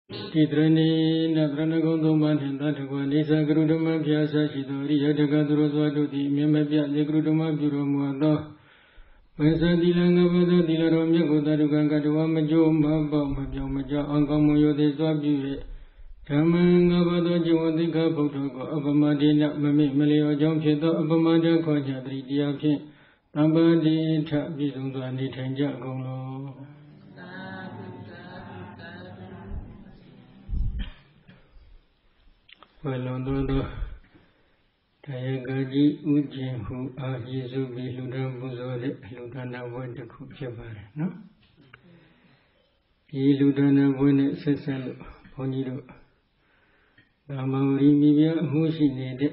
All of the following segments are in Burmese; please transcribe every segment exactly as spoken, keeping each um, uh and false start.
Titrani Natranagondoma Tatakwa Nisa Grudama Piasa Shidori Yatakaturoswatuti Memapia Legrudama Buromuado Vesadilanga Vada Dilaromia Godarugangadua Majo Maba Majo Maja Angamoyo de Swabi Tamanga Vada Jotika Potoko Abamadina Mami Maleo Jomcheta Abamada Kojadri Diapi Abadi Tabizundani Tanja Golo Valondono Tayagaji Ujin who are Yesubi Ludan Buzode Ludana Wanda Kupjabare, no? Ye Ludana Wene Sessalo Poniro Damauri Mibia Mushi Nede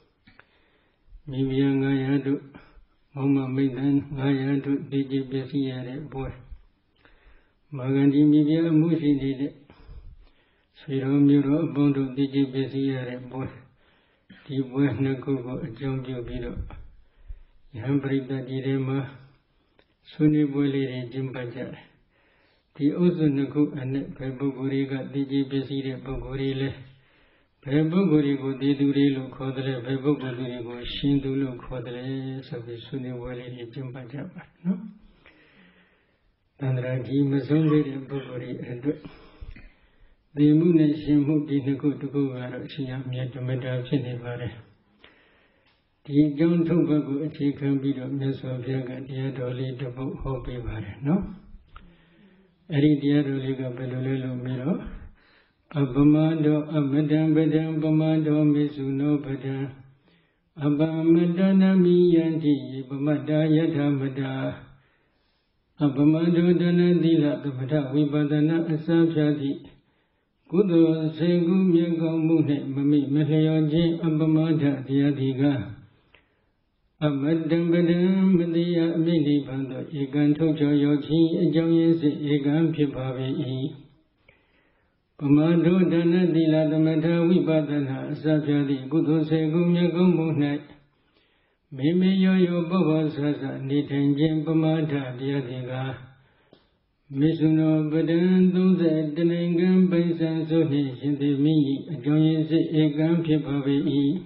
Mibia Gayadu Mama Medan Gayadu Diji Besiare boy Magandi Mibia Mushi Nede Siromiro Bondo Diji Besiare boy The West Nakugo, a Jambio Bido Yambrida Direma Suni Bolere Jimbajar The Ozu Naku and Peboguriga Diji Besire Bogorile Pebogurigo Didurilo Kodre Pebogurigo Shindulu Kodre Sabi Suni Bolere Jimbajar no Tandraji Mazungi Bogori and The moon is Shimu Dinaku to go out of Siam yet to Meta Finibare. The John Tobago, she can be the Miss of Yaga, the Adoli, the book Hopi Bare, no? Eri Diadoliga Belolo Miro Abamando, Amadam Badam Bamando, Misuno Bada Abamadana Miyanti, Bamada Yatamada Abamando Dana Dila, the Mata Vibadana Asabjadi. Kudo Segu Yago Mune, Mami Mahayoji, Abamada, Diadiga Abadam Badam, Media Midi Bando, Egan Tojo Yochi, Joyes, Egan Pipavi Pamado Dana Dila, the Mata Vibadana, Sajadi, Kudo Segu Yago Mune, Mimi Yoyo Baba Sasa, Nitanjim Pamada, Diadiga Misuno Badan, those at the Nangam Basan Soni, Shindimi, a joint Egam Pipavi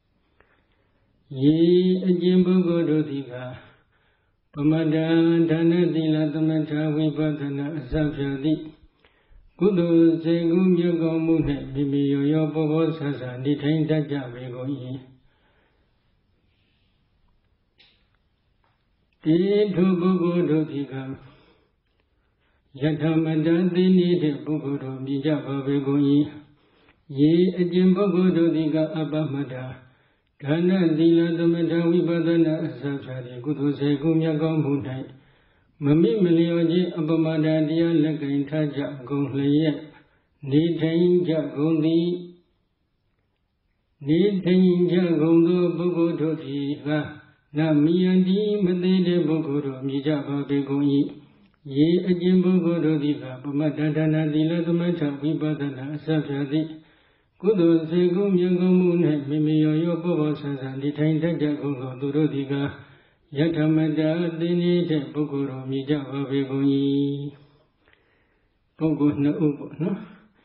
Ye, a Jimbo Gododiga Pamada, Dana Dila, the Mata, Vipatana, Sapjadi Kudo, Segum Yago Mune, Mimi Yoyo Bobo Sasa, detained that Javigo ye. Te to Bogo Dodiga. Yatamada Dini de Bogoro, Mijaba Begoi, Ye, a Jimbogo Diga Abamada, Dana Dila Domada Vibadana Safari, Kudu Segumya Gombutai, Mami Melioji Abamada Dia Lagain Taja Gongleye, Nitain Jagondi, Nitain Jagondo Bogo Diga, Namiandi Made Bogoro, Mijaba Begoi. Ye a Jimbo Gododiga, Pamatana Dila the Mata Vibadana Safjadi Kudo Segum Yangomun, Mimio Bobosas and detained the Jago Durodiga Yatamada Dini Bogoro Mijava Begoni Bogo no Ubo, no?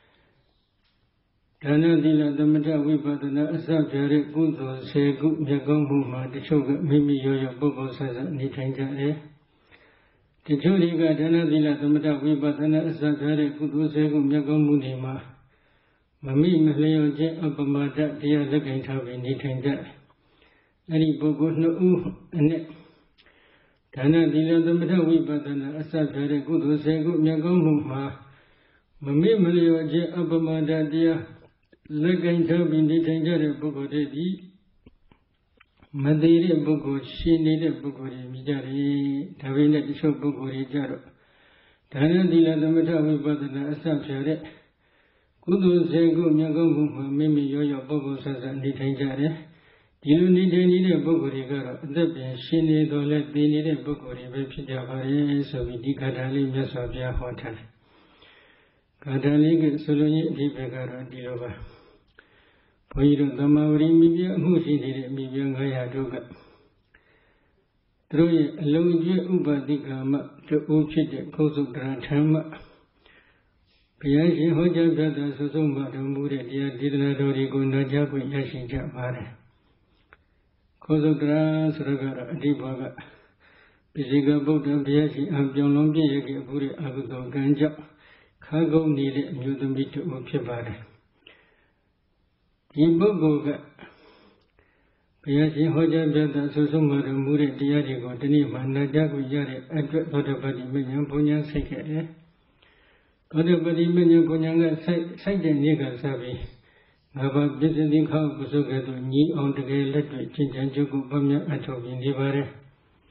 Dana Dila the Mata Vibadana Safjari Kudo Segu Yagomuma, the Shoga Mimio Bobosas and detained The Juriga Dana Dila Tamata Vibadana Sakare Kudu Segum Yagomunima Mami Maleo Je Abamada Dia Lagain Tavi Nitanga Any Bogo no U and Dana Dila Tamata Vibadana Sakare Kudu Segum Yagomuma Mami Maleo Je Abamada Dia Lagain Tavi Nitanga Bogo de Madere Bogo, she needed Bogori, Mijari, Tavina Show Bogori Jaro. Dana Dila the Mata Vibadana Asapshare Kudu Segu Yagom, Mimi Yoyo Bogo Sasa Nitangare. You need any Bogori Garo, the Ben, she need or let they need a Bogori, Vipijavare, so we decadali Mesavia Hotel. Cadali Soloni Dibegara Dilova. Poiro the Maori Mibia, who she did Mibia Gayaduga. Through a low Uba Digama to Uchit, Kosu Grantama ရားရှင်ဟောကြားပြသဆုဆုံးမတော်မူတဲ့တရားဒေသနာတော်တွေကိုနာကြားခွင့်ရရှိကြပါတယ်။ခောသုတ္တရာဆိုရကတော့အဓိပ္ပာယ်ကပိစိကဗုဒ္ဓဘုရားရှင်အပြောင်းလုံးပြည့်ရခဲ့ဘူးတဲ့အကုသိုလ်ကံကြောင့်ခါကုန်းနေတဲ့အမျိုးသမီးတို့ဖြစ်ပါတယ်။ဒီပုဂ္ဂိုလ်ကဘုရားရှင်ဟောကြားပြသဆုဆုံးမတော်မူတဲ့တရားတွေကိုဒီနေ့မှနာကြားခွင့်ရတဲ့အတွက်သောတပတိမဉ္ဇဉ်ဘုံညာစိတ်ခဲ့တယ်။သောတပတိမဉ္ဇဉ်ဘုံညာကစိုက်စိုက်တဲ့နေ့ကစပြီးငါးပါးပြည့်စုံတဲ့ခောက်ပုစုကဲ့သို့ညီအောင်တကယ်လက်တွေ့ကျင့်ကြံကြုတ်ကိုပွားများအထောက်ပြနေပါတယ်။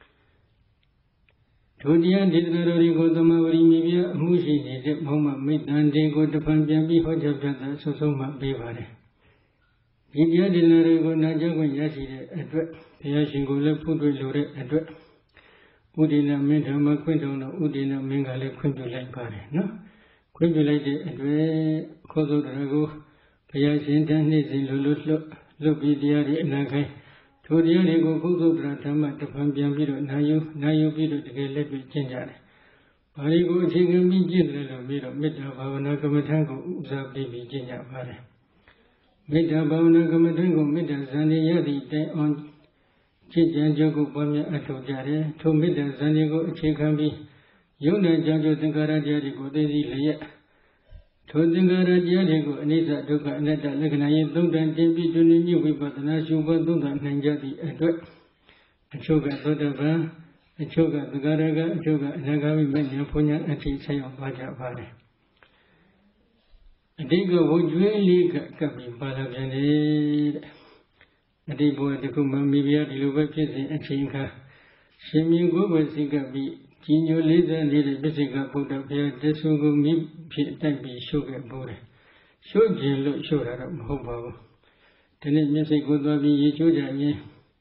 ဒုတိယဒေသနာတော်တွေကိုသမဝရီမိဖုရားအမှုရှိနေတဲ့ဘုံမမိတ္တန်တွေကိုတဖန်ပြန်ပြီးဟောကြားပြသဆုဆုံးမှပေးပါတယ်။ဒီတရားဒေသနာတွေကိုနာကြားခွင့်ရရှိတဲ့အတွက်ဘုရားရှင်ကိုလည်းဖူးတွေ့လိုတဲ့အတွက်ဥဒိဏမင်းဓမ္မခွင့်တော်တော်ဥဒိဏမင်းကလည်းခွင့်ပြုလိုက်ပါတယ်နော်။ခွင့်ပြုလိုက်တဲ့အတွက်ခောသုတ္တရာကိုဘုရားရှင်တန်နှိမ့်စဉ်လိုလိုလွတ်လွတ်ပြီးတရားတွေအနာခိုင်းထိုတရားတွေကိုခောသုတ္တရာဓမ္မတဖန်ပြန်ပြီးတော့နာယူနာယူပြီးတော့တကယ်လက်တွေ့ကျင့်ကြတယ်။ဘာတွေကိုအခြေခံပြီးကျင့်တယ်လို့ပြီးတော့မေတ္တာဘာဝနာကမ္မထံကိုဥစားပြီးပြီးကျင့်ကြပါတယ်။မေတ္တာဘာဝနာကမ္မထံကိုမေတ္တာဇန်ရရသည့်တိုင်အောင်ကျင့်ကြံကြုတ်ကိုပွားများအထောက်ကြတယ်။ထိုမေတ္တာဇန်တွေကိုအခြေခံပြီးယုံနာကြောင့်သင်္ခါရတရားတွေကိုသိသိလျက်ထိုသင်္ခါရတရားတွေကိုအနိစ္စဒုက္ခအနတ္တလက္ခဏာရေးသုံးတန်တင်ပြီးတွင်ညဝိပဿနာရှုပွားသုံးတန်နိုင်ကြသည့်အတွက်အချုပ်ကသောတပန်အချုပ်ကသဂရကအချုပ်ကအနာဂါမိမဉ္ဇဉ်ဘုံညာအထိဆက်ရောက်သွားကြပါတယ်။အတိတ်ကဝကျွေးလေးကကပ်ပြီးပါလာပြန်တယ်တဲ့အတိတ်ဘဝတစ်ခုမှမိဖုရားဒီလိုပဲဖြစ်စဉ်အချိန်ခါရှင်မြင်းကိုယ်ပဲစိကပ်ပြီးကြီးညိုလေးစားနေတဲ့ပစ္စေကဗုဒ္ဓဘုရားတဆူကိုမိဖြစ်တိုက်ပြီးရှုခဲ့ပိုးတယ်။ရှုခြင်းလို့ရှုတာတော့မဟုတ်ပါဘူး။ဒီနေ့မျက်စိကိုသွားပြီးရေချိုးကြရင်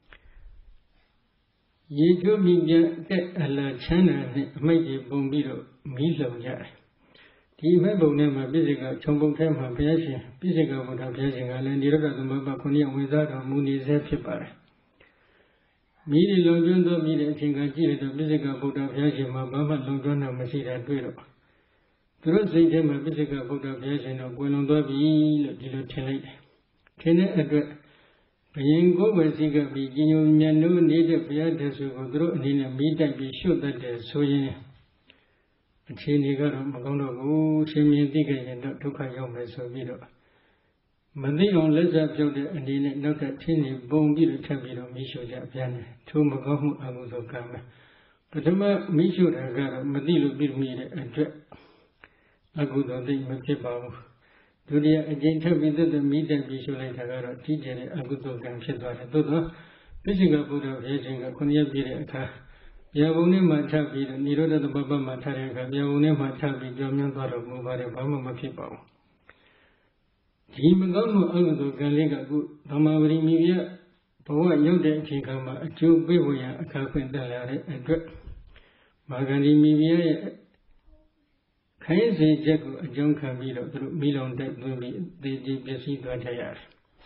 ရေချိုးပြီးပြန်တဲ့အလားချမ်းသာနဲ့အမိတ်ကြီးပုံပြီးတော့မီးလှုံကြတယ်။ဒီအမိတ်ပုံထဲမှာပစ္စေကခြုံပုံထဲမှာဘုရားရှင်ပစ္စေကဗုဒ္ဓဘုရားရှင်ကလည်းနိရောဓသမဘခုနှစ်ဝင်စားတော်မူနေစေဖြစ်ပါတယ်။မိဒီလုံကျွန်းသောမိတဲ့အချိန်ကကြည့်ရတော့ပစ္စေကဗုဒ္ဓဘုရားရှင်မှာဘာမှလုံကျွန်းတာမရှိတာတွေ့တော့သူတို့စိတ်ထဲမှာပစ္စေကဗုဒ္ဓဘုရားရှင်တော့ကွယ်လွန်သွားပြီလို့ဒီလိုထင်လိုက်တယ်။ထင်တဲ့အတွက်ဘယင်ကိုယ်ပဲစိကပ်ပြီးကြီးညိုမြတ်နိုးနေတဲ့ဘုရားတဆူကိုသူတို့အနေနဲ့မိတိုက်ပြီးရှုတ်တတ်တယ်ဆိုရင်အခြေအနေကတော့မကောင်းတော့ဘူးရှင်မြင်သိခဲ့ရင်တော့ဒုက္ခရောက်မယ်ဆိုပြီးတော့မသိအောင်လက်ဆက်ပြုတ်တဲ့အနေနဲ့နောက်ထပ်ထင်းနေပုံပြီးတော့ထပ်ပြီးတော့မိရှုကြပြန်တယ်ထိုမကောင်းမှုအမှုသောကံပဲပထမမိရှုတာကတော့မသိလို့ပြီးမိတဲ့အတွက်အကုသိုလ်သိမဖြစ်ပါဘူးဒုတိယအကျင့်ထပ်ပြီးသက်သက်မိတိုက်ပြီးရှုလိုက်တာကတော့ကြီးကျယ်တဲ့အကုသိုလ်ကံဖြစ်သွားတယ်သို့သောပစ္စေကဗုဒ္ဓဘုရားရှင်ကခုနှစ်ရက်ပြည့်တဲ့အခါဗျာဘုံနဲ့မှထပ်ပြီးတော့နိရောဓသမဘမှာထားတဲ့အခါဗျာဘုံနဲ့မှထပ်ပြီးကြောင်းမြန်းသွားတော့မူပါတယ်ဘာမှမဖြစ်ပါဘူးဒီမကောင်းမှုအကုသိုလ်ကံလေးကအခုဓမ္မဝရီမိဖုရားဘဝရောက်တဲ့အချိန်ခါမှာအကျိုးပေးဖို့ရအခါခွင့်တက်လာတဲ့အတွက်မာဂန္ဒီမိဖုရားရဲ့ခိုင်းစေချက်ကိုအကျုံးခံပြီးတော့သူတို့မိလောင်တိုက်သွင်းပြီးသေကြီးပျက်စီးသွားကြရတယ်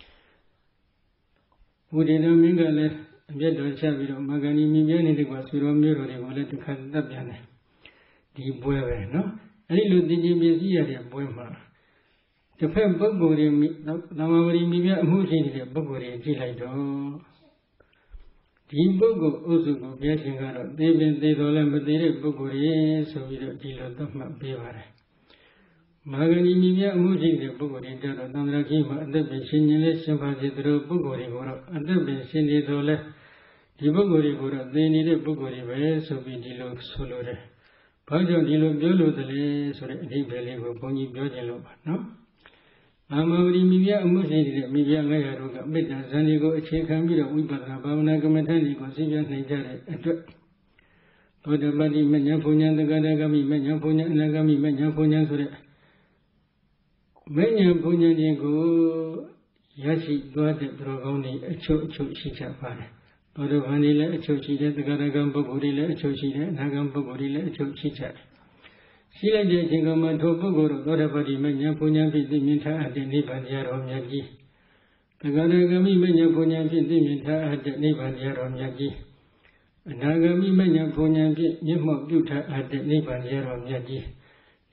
။ဘုဒ္ဓနာမင်းကလည်းအပြတ်တော်ချပြီးတော့မာဂန္ဒီမိဖုရားနေတဲ့ကွာဆွေတော်မျိုးတော်တွေကိုလည်းတစ်ခါတက်ပြန်တယ်။ဒီပွဲပဲနော်။အဲဒီလိုသေကြီးပျက်စီးရတဲ့ပွဲမှာတစ်ဖက်ပုဂ္ဂိုလ်တွေသမာဝရီမိဖုရားအမှုရှိနေတဲ့ပုဂ္ဂိုလ်တွေကြည့်လိုက်တော့ဒီပုဂ္ဂိုလ်အုပ်စုကိုဘုရားရှင်ကတော့သေပင်သေတော်လည်းမသေးတဲ့ပုဂ္ဂိုလ်တွေဆိုပြီးတော့ဒီလိုသတ်မှတ်ပေးပါတယ်။မာဂန္ဒီမိဖုရားအမှုရှိတဲ့ပုဂ္ဂိုလ်တွေကြတော့သံဃာကြီးမှာအသက်ပင်ရှင်ခြင်းလေးရှင်ပါစေသူတို့ပုဂ္ဂိုလ်တွေကိုတော့အသက်ပင်ရှင်နေတော်လဲဒီပုဂ္ဂိုလ်တွေကိုတော့သေနေတဲ့ပုဂ္ဂိုလ်တွေပဲဆိုပြီးဒီလိုဆိုလိုတယ်။ဘာကြောင့်ဒီလိုပြောလို့တလဲဆိုတဲ့အဓိပ္ပာယ်လေးကိုဘုန်းကြီးပြောခြင်းလို့ပါနော်။အာမဝရီမိဖုရားအမှုရှိတဲ့မိဖုရားငါးရာတို့ကမေတ္တာဇန်ဒီကိုအခြေခံပြီးတော့ဝိပဿနာဘာဝနာကမ္မထန်ဒီကိုသိပြနိုင်ကြတဲ့အတွက်သောတပတိမဉ္ဇဉ်ဘုံညာသက္ကတဂမိမဉ္ဇဉ်ဘုံညာအနာဂမိမဉ္ဇဉ်ဘုံညာဆိုတဲ့မဉ္ဇဉ်ဘုံညာတွေကိုရရှိသွားတဲ့သူတော်ကောင်းတွေအချုပ်အချုပ်ရှိကြပါတယ်။သောတပန်တွေလည်းအချုပ်ရှိတယ်သက္ကတဂံပုဂ္ဂိုလ်တွေလည်းအချုပ်ရှိတယ်အနာဂံပုဂ္ဂိုလ်တွေလည်းအချုပ်ရှိကြတယ်ရှိလိုက်တဲ့အချိန်ကမှထိုပုဂ္ဂိုလ်တို့သောတပတိမဉ္ဇဉ်ဘုံညာဖြင့်သိမြင်ထားတဲ့နိဗ္ဗာန်တရားတော်မြတ်ကြီးသက္ကတဂမိမဉ္ဇဉ်ဘုံညာဖြင့်သိမြင်ထားတဲ့နိဗ္ဗာန်တရားတော်မြတ်ကြီးအနာဂမိမဉ္ဇဉ်ဘုံညာဖြင့်မျက်မှောက်ပြုထားတဲ့နိဗ္ဗာန်တရားတော်မြတ်ကြီးယ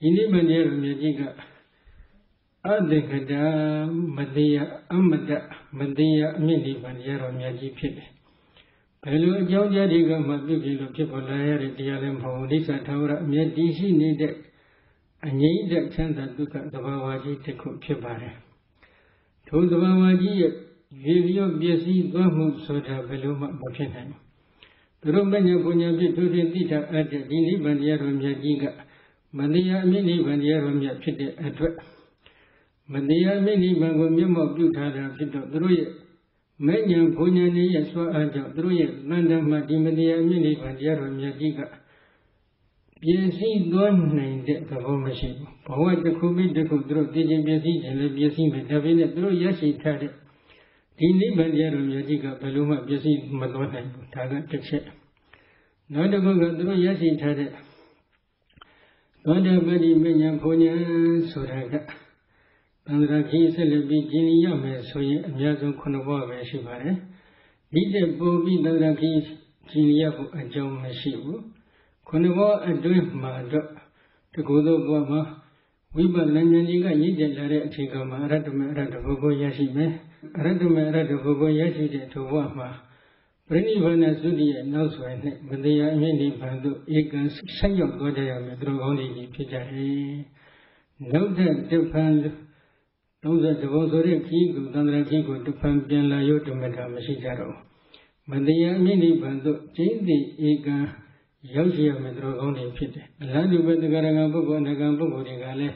ဒီနိဗ္ဗာန်တရားတော်မြတ်ကြီးကအတ္တကတာမတရားအမတ္တမတရားအမြင့်နိဗ္ဗာန်တရားတော်မြတ်ကြီးဖြစ်တယ်ဘယ်လိုအကြောင်းတရားတွေကမှပြုပြီးလို့ဖြစ်ပေါ်လာရတဲ့တရားလည်းမဟုတ်ဘူးဒိဋ္ဌထာဝရအမြဲတည်ရှိနေတဲ့အငြိမ့်တဲ့ချမ်းသာဒုက္ခသဘာဝကြီးတစ်ခုဖြစ်ပါတယ်ထိုသဘာဝကြီးရဲ့ရေလျော့ပျက်စီးသွားမှုဆိုတာဘယ်လိုမှမဖြစ်နိုင်ဘူးသူတို့မဉ္ဇဉ်ပညာဖြစ်သူတွေသိတာအပ်တဲ့ဒီနိဗ္ဗာန်တရားတော်မြတ်ကြီးကမတရားအမြင့်နိဗ္ဗာန်တရားတော်မြတ်ဖြစ်တဲ့အတွက်မတရားအမြင့်နိဗ္ဗာန်ကိုမျက်မှောက်ပြုထားတာဖြစ်တော့သူတို့ရဲ့မဉ္ဇဉ်ပညာနဲ့ရဲ့စွမ်းအားကြောင့်သူတို့ရဲ့တန်တမှာဒီမတရားအမြင့်နိဗ္ဗာန်တရားတော်မြတ်ကြီးကပြည့်စည်သွားနိုင်တဲ့သဘောမရှိဘူးဘဝတစ်ခုပြီးတစ်ခုသူတို့သိချင်းပြည့်စည်ခြင်းလည်းပြည့်စည်မယ်ဒါပေမဲ့သူတို့ရရှိထားတဲ့ဒီနိဗ္ဗာန်တရားတော်မြတ်ကြီးကဘယ်လိုမှပြည့်စည်မသွားနိုင်ဘူးဒါကတစ်ချက်နောက်တစ်ခုကသူတို့ရရှိထားတဲ့သောတာပတိမဉ္ဇဉ်ဘုံဉာဏ်ဆိုတာကသံဃာကြီးဆက်လက်ပြီးကျင့်ရမယ်ဆိုရင်အများဆုံးခုနှစ်ဘဝပဲရှိပါတယ်ဒီတဲ့ပို့ပြီးသံဃာကြီးကျင့်ရဖို့အကြောင်းမရှိဘူးခုနှစ်ဘဝအတွင်းမှာတော့တကူသောဘဝမှာဝိပဿနာဉာဏ်ကြီးကရည်ကျက်လာတဲ့အချိန်ကမှာအရဟတမေအရဟတဘုကိုရရှိမယ်အရဟတမေအရဟတဘုကိုရရှိတဲ့ထိုဘဝမှာပြိဋိဘဏသုတိရဲ့နောက်ဆွယ်နဲ့မတရားအမြင့်နိဗ္ဗာန်သို့ဧကံဆက်ရောက်သွားကြရမယ်သူတို့ကောင်းတွေကြီးဖြစ်ကြတယ်နောက်တဲ့တဖန်သုံးဆယ်တဘုံဆိုတဲ့ခီးကိုသန္တရာခီးကိုတဖန်ပြန်လာရုပ်တမတာမရှိကြတော့မတရားအမြင့်နိဗ္ဗာန်သို့ကျင့်သည့်ဧကံရောက်ရှိရမယ်သူတို့ကောင်းတွေဖြစ်တယ်အလားတူပဲတက္ကရာကပုဂ္ဂိုလ်အနကံပုဂ္ဂိုလ်တွေကလည်း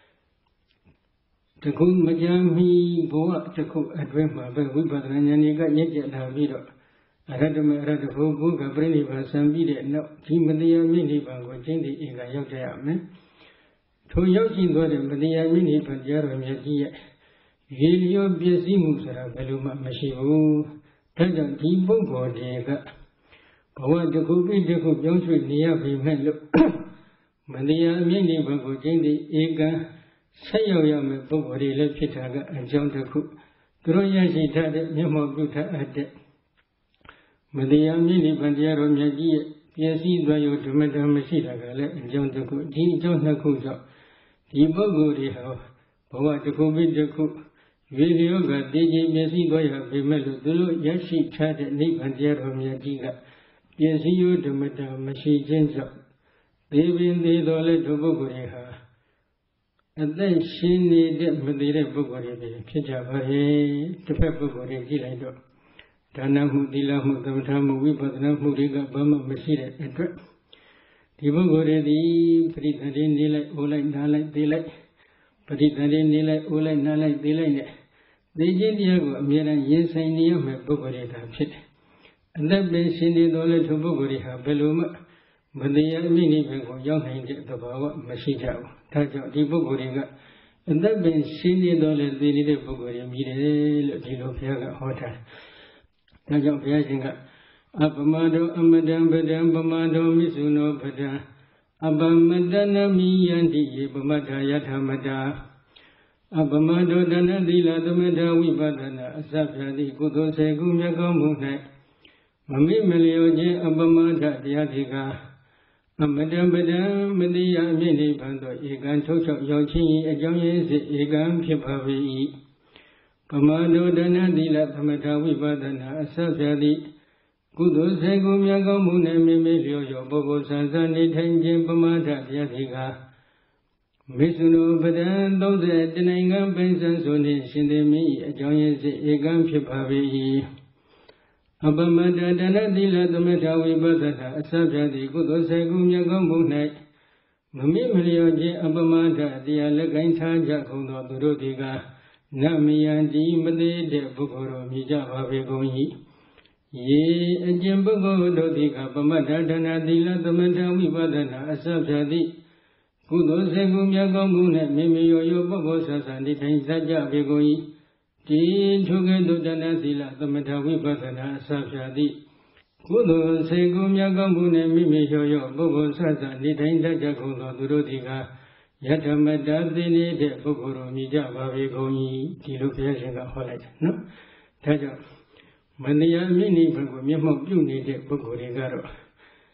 တခုမကြမ်းမီဘဝတစ်ခုအတွင်းမှာပဲဝိပဿနာဉာဏ်ကြီးကညစ်ကြလာပြီးတော့အရဟတမေအရဟတဘုဘုကပြိဋိဘံဆံပြီးတဲ့နောက်ဒီမတရားမြင့်နိဗ္ဗာန်ကိုကျင့်သည့်ဧကရောက်ကြရမယ်ထိုရောက်ရှိသွားတဲ့မတရားမြင့်နိဗ္ဗာန်တရားတော်မြတ်ကြီးရဲ့ရေလျောပြည့်စည်မှုဆိုတာဘယ်လိုမှမရှိဘူးဒါကြောင့်ဒီပုဂ္ဂိုလ်တွေကဘဝတစ်ခုပြီးတစ်ခုပြောင်းရွှေ့နေရပြီမဲ့လို့မတရားအမြင့်နိဗ္ဗာန်ကိုကျင့်သည့်ဧကံဆက်ရောက်ရမယ်ပုဂ္ဂိုလ်တွေလည်းဖြစ်တာကအကြောင်းတစ်ခုသူတို့ရရှိထားတဲ့မျက်မှောက်ပြုထားအပ်တဲ့မတရားမြင့်နိဗ္ဗာန်တရားတော်မြတ်ကြီးရဲ့ပြည့်စည်သွားရုံဓမ္မတမရှိတာကလည်းအကြောင်းတစ်ခုဒီအကြောင်းနှစ်ခုကြောင့်ဒီပုဂ္ဂိုလ်တွေဟာဘဝတစ်ခုပြီးတစ်ခုဝိရိယကတည်ကြည်ပြည့်စည်သွားရပေမဲ့လို့သူတို့ရရှိထားတဲ့နိဗ္ဗာန်တရားတော်မြတ်ကြီးကပြည့်စည်ရုံဓမ္မတမရှိခြင်းကြောင့်သေပင်သေးတော်လဲထိုပုဂ္ဂိုလ်တွေဟာအသက်ရှင်နေတဲ့မသေးတဲ့ပုဂ္ဂိုလ်တွေဖြစ်ကြပါရဲ့တစ်ဖက်ပုဂ္ဂိုလ်တွေကြည့်လိုက်တော့ဒါနမှုသီလမှုသမထမှုဝိပဿနာမှုတွေကဘာမှမရှိတဲ့အတွက်ဒီပုဂ္ဂိုလ်တွေဒီပရိသတ်တွေနေလိုက်အိုးလိုက်နားလိုက်သေးလိုက်ပရိသတ်တွေနေလိုက်အိုးလိုက်နားလိုက်သေးလိုက်နဲ့သိခြင်းတရားကိုအမြဲတမ်းရင်ဆိုင်နေရမယ့်ပုဂ္ဂိုလ်တွေဒါဖြစ်တယ်အသက်ပင်ရှင်နေတော်လဲထိုပုဂ္ဂိုလ်တွေဟာဘယ်လိုမှမတရားအမြင့်နိဗ္ဗာန်ကိုရောက်နိုင်တဲ့သဘာဝမရှိကြဘူးဒါကြောင့်ဒီပုဂ္ဂိုလ်တွေကအသက်ပင်ရှင်နေတော်လဲသိနေတဲ့ပုဂ္ဂိုလ်တွေမြည်တယ်လို့ဒီလိုဘုရားကဟောထားဒါကြောင့်ဘုရားရှင်ကအပမတောအမတံပဒံပမတောမိစုနောပဒံအပမတနမိယန္တိယေပမတ္ထာယထာမတာအပမတောဒနသီလသမထဝိပဿနာအစဖြာတိကုသိုလ်စေကုမြတ်ကောင်းမှု၌မမိမလျောခြင်းအပမထတရားတိကအမတံပဒံမတိယအမြင့်နိဗ္ဗာန်သို့ဧကံထုတ်ချုပ်ရောက်ခြင်း၏အကြောင်းရင်းစေဧကံဖြစ်ပါ၏ပမတောဒနသီလသမထဝိပဿနာအစဖြာတိကုသိုလ်စေကုမြတ်ကောင်းမှုနှင့်မိမိလျော်လျော်ပုဂ္ဂိုလ်ဆန်းဆန်းနေထိုင်ခြင်းပမထတရားတိကမေစုနောပဒံသုံးဆယ်တနိုင်ငံပိစံဆိုနှင့်ရှင်သေမိ၏အကြောင်းရင်းစေဧကံဖြစ်ပါ၏အပမတဒနသီလသမထဝိပဿနာအစဖြာတိကုသိုလ်စေကုမြတ်ကောင်းမှု၌မမိမလျော်ခြင်းအပမထတရားလက်ကိုင်းထားကြကုန်သောသူတို့သည်ကနမယံတိမသေးတဲ့ပုဂ္ဂိုလ်တို့မြည်ကြပါပေကုန်၏ယေအကျင့်ပုဂ္ဂိုလ်တို့သည်ကပမတ္ထဒနာသီလသမထဝိပဿနာအစဖြာတိကုသိုလ်စေကုမြတ်ကောင်းမှုနှင့်မိမိရောရောပုဂ္ဂိုလ်ဆဆနေထိုင်စကြပေကုန်၏ဒီထိုကဲ့သို့ဒနာသီလသမထဝိပဿနာအစဖြာတိကုသိုလ်စေကုမြတ်ကောင်းမှုနှင့်မိမိရောရောပုဂ္ဂိုလ်ဆဆနေထိုင်တတ်ကြကုန်သောသူတို့သည်ကယထမတသိနေတဲ့ပုဂ္ဂိုလ်တို့မြည်ကြပါပေကုန်၏ဒီလိုဘုရားရှင်ကဟောလိုက်တယ်နော်ဒါကြောင့်မတရားမြင့်နိဗ္ဗာန်ကိုမျက်မှောက်ပြုနေတဲ့ပုဂ္ဂိုလ်တွေကတော့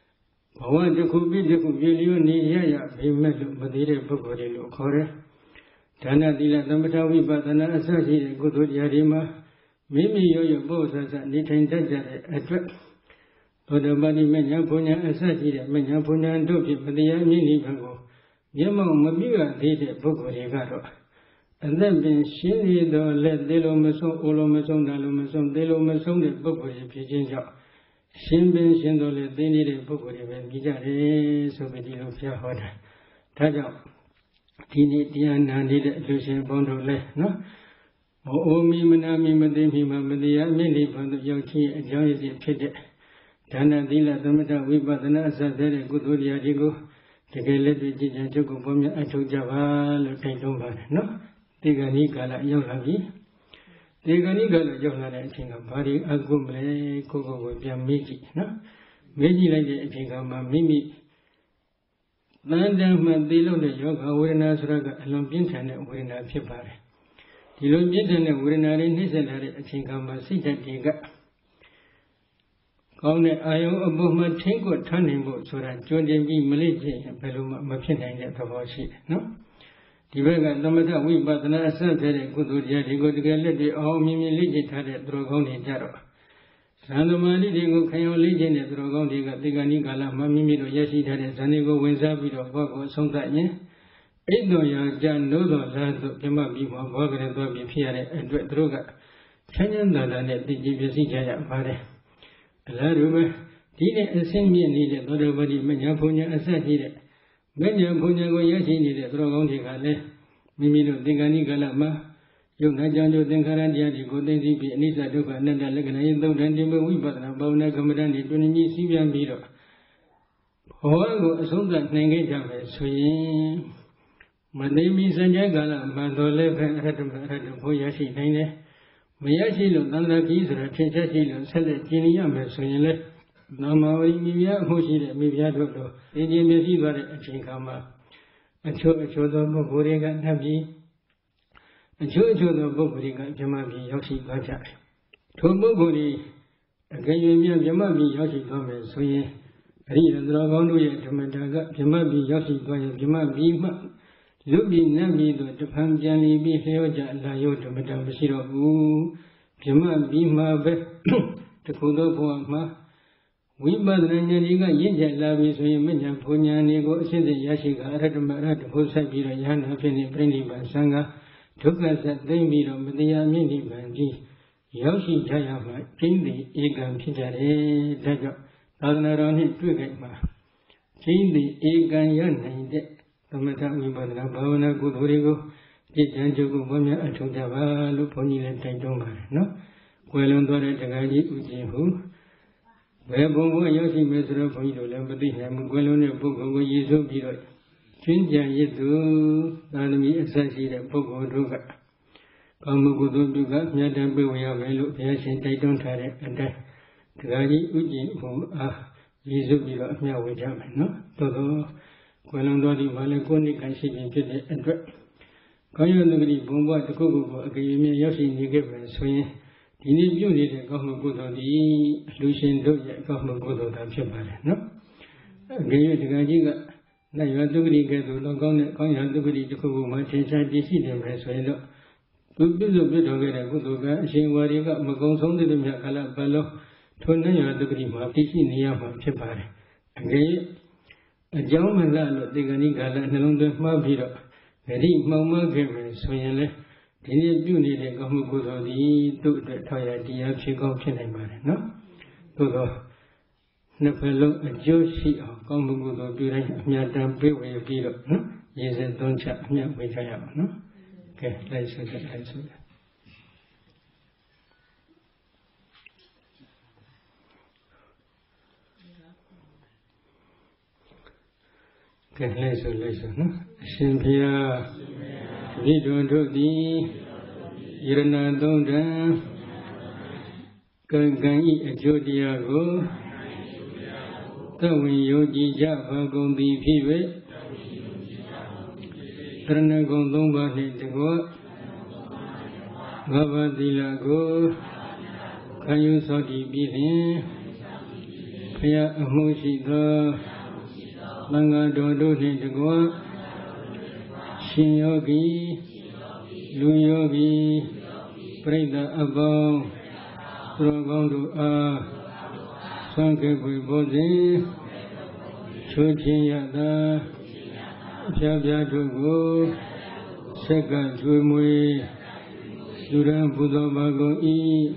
ဘဝတစ်ခုပြီးတစ်ခုပြည့်လျောနေရရပေမဲ့လို့မသေးတဲ့ပုဂ္ဂိုလ်တွေလို့ခေါ်တယ်။ဒါနသီလသမထဝိပဿနာအစရှိတဲ့ကုသိုလ်တရားတွေမှာမိမိရောရပို့ဆဆနေထိုင်တတ်ကြတဲ့အတွက်သောတပတိမဉ္ဇဉ်ဘုံဉ္ဇဉ်အစရှိတဲ့မဉ္ဇဉ်ဘုံဉ္ဇဉ်တို့ဖြင့်မတရားမြင့်နိဗ္ဗာန်ကိုမျက်မှောက်မပြုရသေးတဲ့ပုဂ္ဂိုလ်တွေကတော့အသက်ပင်ရှင်းနေတော့လက်သေးလို့မဆုံးအိုလို့မဆုံးတာလို့မဆုံးသေးလို့မဆုံးတဲ့ပုဂ္ဂိုလ်တွေဖြစ်ခြင်းကြောင့်ရှင်းပင်ရှင်းတော့လက်သေးနေတဲ့ပုဂ္ဂိုလ်တွေပဲမြည်ကြတယ်ဆိုပြီးဒီလိုဖျားဟောတာဒါကြောင့်ဒီနေ့တရားနာနေတဲ့အလူရှင်ဘုန်းတို့လည်းနော်မအိုမီမနာမီမသိမီမမတရားမြင့်နိဗ္ဗာန်သို့ရောက်ခြင်းအကြောင်းရည်ဖြစ်တဲ့ဒါနသီလသမထဝိပဿနာအစတဲ့ကုသိုလ်တရားတွေကိုတကယ်လက်တွေ့ကြည်ကြံချုပ်ကိုပေါ်များအထောက်ကြပါလို့တိုက်တွန်းပါတယ်နော်ဒီကနေ့ကာလရောက်လာပြီဒီကနေ့ကာလရောက်လာတဲ့အချိန်ကဘာဒီအကုမလဲကိုကိုကိုပြန်မေးကြည့်နော်မေးကြည့်လိုက်တဲ့အချိန်ကမှမိမိတန်တန်မှသိလို့တဲ့ယောဂဝေဒနာဆိုတာကအလွန်ပြင်းထန်တဲ့ဝေဒနာဖြစ်ပါတယ်ဒီလိုပြင်းထန်တဲ့ဝေဒနာတွေနှိမ့်ဆက်လာတဲ့အချိန်ကမှစိတ်ဓာတ်တွေကကောင်းတဲ့အာယုံအပေါ်မှာထိမ့်ကွထမ်းနိုင်ဖို့ဆိုတာကြိုတင်ပြီးမလိမ့်ဖြစ်ရင်ဘယ်လိုမှမဖြစ်နိုင်တဲ့သဘောရှိတယ်နော်ဒီဘက်ကသမထဝိပဿနာအစတဲ့ကုသိုလ်တရားတွေကိုတကယ်လက်တွေ့အောင်မြင်မြင်လေ့ကျင့်ထားတဲ့သူတော်ကောင်းတွေကြတော့ဇန်သမာဓိတွေကိုခံယူလေ့ကျင့်တဲ့သူတော်ကောင်းတွေကဒီကနေ့ကာလမှာမိမိတို့ရရှိထားတဲ့ဇန်တွေကိုဝင်စားပြီးတော့ဘောကိုဆုံးသတ်ရင်အိတ်တော်ရာကြနိုးတော်လားသို့ပြမပြီးမှာဘောကလေးသွားပြီးဖြစ်ရတဲ့အတွက်သူတို့ကချမ်းချမ်းသာသာနဲ့တည်ကြည်ပြည့်စုံကြရပါတယ်အလားတူပဲဒီနေ့အစင်းမြင့်နေတဲ့သောတော်ပတိမညာဘုံညာအဆက်ရှိတဲ့မညာဘုံညာကိုရရှိနေတဲ့သူတော်ကောင်းတွေကလည်းမိမိတို့သင်္ကန်းဤကလမှာယုံနာကြောင့်သင်္ခါရတရားတွေကိုသိသိပြီးအနိစ္စဒုက္ခအနတ္တလက္ခဏာရေးသုံးတန်တင်ဝိပဿနာဘာဝနာကမ္မဋ္ဌာန်းတွေတွင်ကြီးစီးပြန်ပြီးတော့ဘောကိုအဆုံးသတ်နိုင်ခဲ့ကြမယ်ဆိုရင်မသိမီစံကြကာလမှာတော်လည်းပဲအရတ္တမအရတ္တဘုရားရှိနိုင်တယ်မရရှိလို့သံဃာကြီးဆိုတာထင်ရှားရှိလို့ဆက်လက်ကျင့်ရမယ်ဆိုရင်လည်းနာမဝိမိများအမှုရှိတဲ့မိဖုရားတို့လိုသင်ခြင်းမျိုးရှိသွားတဲ့အချိန်ခါမှာအချို့အချို့သောပုဂ္ဂိုလ်တွေကနှပ်ပြီးအချို့အချို့သောပုဂ္ဂိုလ်တွေကဗြဟ္မပြည်ရောက်ရှိသွားကြတယ်။ထိုပုဂ္ဂိုလ်တွေအကယ်၍မြတ်ဗြဟ္မပြည်ရောက်ရှိသွားမယ်ဆိုရင်အရိယသရကောင်းတို့ရဲ့ဓမ္မတာကဗြဟ္မပြည်ရောက်ရှိသွားရင်ဗြဟ္မပြည်မှလူပြည်နတ်ပြည်တို့တဖန်ပြန်လီပြီးလျှောကြလာရောဓမ္မတာမရှိတော့ဘူးဗြဟ္မပြည်မှာပဲတခုသောဘဝမှာဝိပဿနာဉာဏ်ကြီးကရင့်ကျက်လာပြီဆိုရင်မဉ္ဇဉ်ဘုံဉာဏ်တွေကိုအစစ်စစ်ရရှိကအရတ္တမအရတ္တဖို့ဆက်ပြီးတော့ယဟနာဖြစ်နေပြိဋိဘံသံဃာဒုက္ခဆက်သိမ့်ပြီးတော့မတရားမြင့်နိဗ္ဗာန်ကြီးရောက်ရှိကြရမှာကျင့်သည်ဧကံဖြစ်ကြတယ်ဒါကြောင့်သာသနာတော်နှင့်တွေ့ကြမှာကျင့်သည်ဧကံရနိုင်တဲ့သမထဝိပဿနာဘာဝနာကုသိုလ်တွေကိုကြည်ကြံကြုတ်ကိုဘုရားအထောက်ကြပါလို့ဘုန်းကြီးလည်းတိုက်တွန်းပါတယ်နော်ကွယ်လွန်သွားတဲ့တရားကြီးဥကျင်ဟုဘယ်ဘုံဘုံရောက်ရှိမယ်ဆိုတော့ဘုန်းကြီးတို့လည်းမသိနိုင်ဘူးကွယ်လွန်တဲ့ပုဂ္ဂိုလ်ကိုရည်စိုးပြီးတော့ချင်းကြံရစ်သူသာသမီအဆက်ရှိတဲ့ပုဂ္ဂိုလ်တို့ကကောင်းမှုကုသိုလ်ပြုကမြတ်တမ်းပြေဝရမယ်လို့ဘုရားရှင်တိုက်တွန်းထားတဲ့အတိုင်းတရားကြီးဥကျင်ဘုံအားရည်စိုးပြီးတော့အမျှဝေကြမယ်နော်သို့သောကွယ်လွန်တော်ဒီမှာလည်းကိုယ်နိကံရှိခြင်းဖြစ်တဲ့အတွက်ကောင်းရသူကတိဘုံဘဝတစ်ခုခုကိုအကြိမ်မြင့်ရောက်ရှိနေခဲ့မယ်ဆိုရင်ဒီနေ့ပြုနေတဲ့ကောင်းမှုကုသိုလ်ဒီအလူရှင်တို့ရဲ့ကောင်းမှုကုသိုလ်သာဖြစ်ပါတယ်နော်အကြိမ်ရတကကြီးကနိုင်ရသူကတိကဲ့သို့လောကောင်းတဲ့ကောင်းရသူကတိတစ်ခုခုမှထင်ရှားတည်ရှိနေမယ်ဆိုရင်တော့သူပြုစုပြတော်ခဲ့တဲ့ကုသိုလ်ကအရှင်ဝါရီကမကုံဆုံးတဲ့မြတ်ကာလပတ်လုံးထိုနိုင်ရသူကတိမှာတည်ရှိနေရမှာဖြစ်ပါတယ်အကြိမ်အကြောင်းမလှလို့ဒီကနေ့ကာလနှလုံးသွင်းမှားပြီးတော့ဂရိမှောင်မှခဲ့မယ်ဆိုရင်လေဒီနေ့ပြုနေတဲ့ကောင်းမှုကုသိုလ်ဒီသူ့အတွက်ထောက်ရတရားဖြစ်ကောင်းဖြစ်နိုင်ပါတယ်နော်သို့သောနှစ်ဖက်လုံးအကျိုးရှိအောင်ကောင်းမှုကုသိုလ်ပြုတိုင်းအမြတ်တမ်းပေးဝေပြီးတော့နော်ရည်စက်သုံးချက်အမြတ်ဝေကြရအောင်နော်ကဲလိုက်ဆက်ဆက်လိုက်ဆက်ကဲလိုက်ဆိုလိုက်ဆိုနော်အရှင်ဘုရားဒီတို့တို့သည်ယရဏသုံးတံကံကံဤအကျိုးတရားကိုသဝိယုံကြည်ကြပါကုန်သည်ဖြစ်၍သရဏဂုံသုံးပါးနှင့်တကွငါးပါးသီလကိုခံယူစောတည်ပြီးလျှင်ဘုရားအမှုရှိသောသံဃာတော်တို့နှင့်တကွရှင်ယောဂီလူယောဂီပရိသတ်အပေါင်းသူတော်ကောင်းတို့အားသံဃေပွေဘောဇဉ်ချိုးချင်းရတာအဖျားဖျားတို့ကိုဆက်ကကျွေးမွေးလူရန်ပူဇော်ပါကုန်၏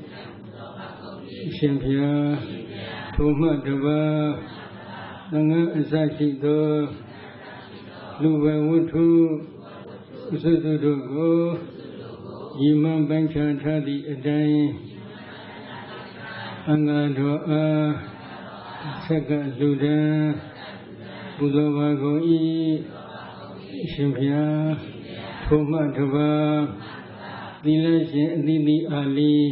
ရှင်ဖျားထိုမှတပါးသံဃာအစရှိသောလူဘဝတ္ထုအစွတ်တို့ကိုဤမှန်ပိုင်းခြားထားသည့်အတိုင်းအင်္ဂါတော်အားဆက်ကလူဒန်းပူဇော်ပါကုန်၏ရှင်ဖျားထိုမှတပါးသီလရှင်အသီးသီးအားလီ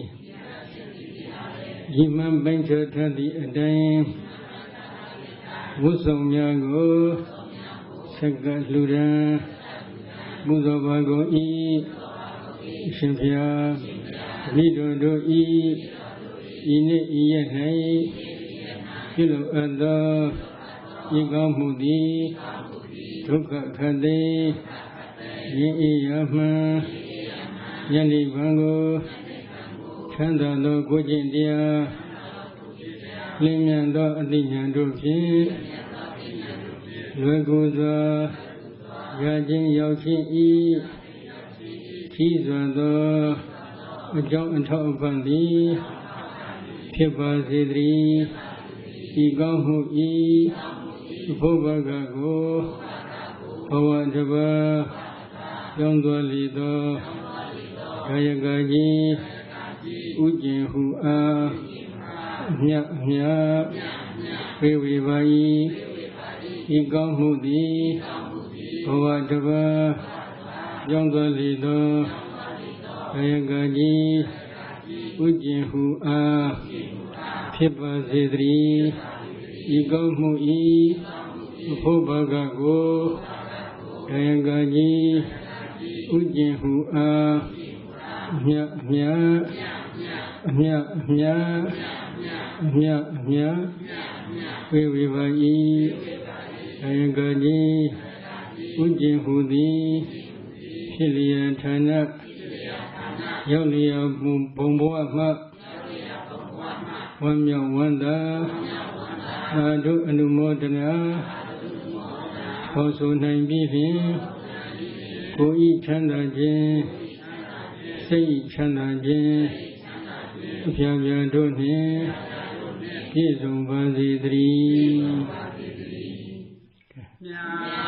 ဤမှန်ပိုင်းခြားထားသည့်အတိုင်းဝတ်ဆောင်များကိုဆက်ကလူဒန်းပူဇော်ပါကုန်၏ရှင်ဖျားမိတို့တို့ဤဤနေ့ဤရက်၌ပြုလုပ်အပ်သောဤကောင်းမှုသည်ဒုက္ခခတ်သိရင်းဤရမှန်ယန္တိဘံကိုချမ်းသာသောကိုယ်ကျင့်တရားလင်းမြန်သောအသိဉာဏ်တို့ဖြင့်လွယ်ကူစွာရခြင်းရောက်ခြင်းဤကြီးစွာသောအကြောင်းအထောက်အပံ့သည်ဖြစ်ပါစေတည်းဤကောင်းမှုဤဘုဘကကိုဘဝတပါးကြောင်းသွားလေသောကာယကကြီးဥကျင်ဟုအားအမြတ်အမြတ်ဝေဝေပါ၏ဤကောင်းမှုသည်ဘဝတပါးကြောင်းသွားလေသောကာယကကြီးဥကျင်ဟုအားဖြစ်ပါစေတည်းဤကောင်းမှုဤဘုဘကကိုကာယကကြီးဥကျင်ဟုအားအမြတ်အမြတ်အမြတ်အမြတ်အမြတ်အမြတ်ဝေဝေပါ၏ကာယကကြီးဥကျင်ဟုသည်ဖြစ်လျက်ဌာနရောက်လျက်ဘုံဘဝမှဝမ်းမြောက်ဝမ်းသာသာဓုအနုမောဒနာဟောဆိုနိုင်ပြီးဖြင့်ကိုယ်ဤချမ်းသာခြင်းစိတ်ဤချမ်းသာခြင်းအပြာပြာတို့နှင့်ပြည့်စုံပါစေတည်း